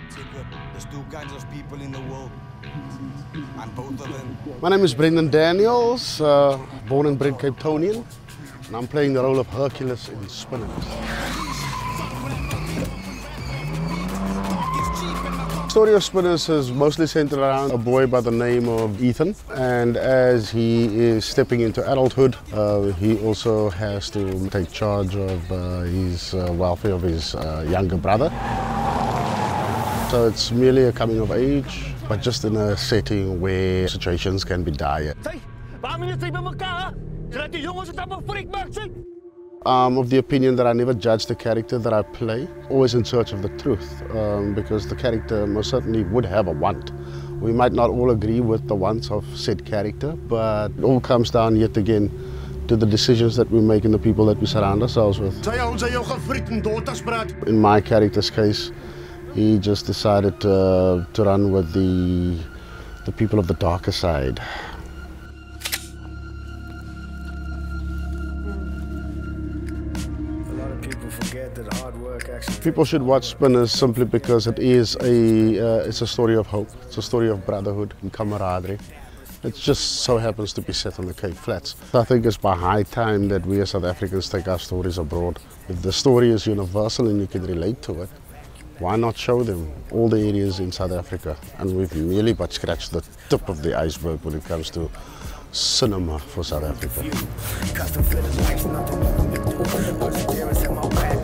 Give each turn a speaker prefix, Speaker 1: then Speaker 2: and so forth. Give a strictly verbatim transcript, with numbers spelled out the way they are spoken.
Speaker 1: There's two kinds of people in the world, and both of them.
Speaker 2: My name is Brendan Daniels, uh, born and bred Cape Townian, and I'm playing the role of Hercules in Spinners. The story of Spinners is mostly centered around a boy by the name of Ethan, and as he is stepping into adulthood, uh, he also has to take charge of uh, his uh, welfare of his uh, younger brother. So it's merely a coming of age, but just in a setting where situations can be dire. I'm of the opinion that I never judge the character that I play, always in search of the truth, um, because the character most certainly would have a want. We might not all agree with the wants of said character, but it all comes down yet again to the decisions that we make and the people that we surround ourselves with. In my character's case, he just decided uh, to run with the, the people of the darker side.
Speaker 3: A lot of people forget that hard work actually...
Speaker 2: People should watch Spinners simply because it is a, uh, it's a story of hope. It's a story of brotherhood and camaraderie. It just so happens to be set on the Cape Flats. I think it's by high time that we as South Africans take our stories abroad. If the story is universal and you can relate to it, why not show them all the areas in South Africa? And we've merely but scratched the tip of the iceberg when it comes to cinema for South Africa.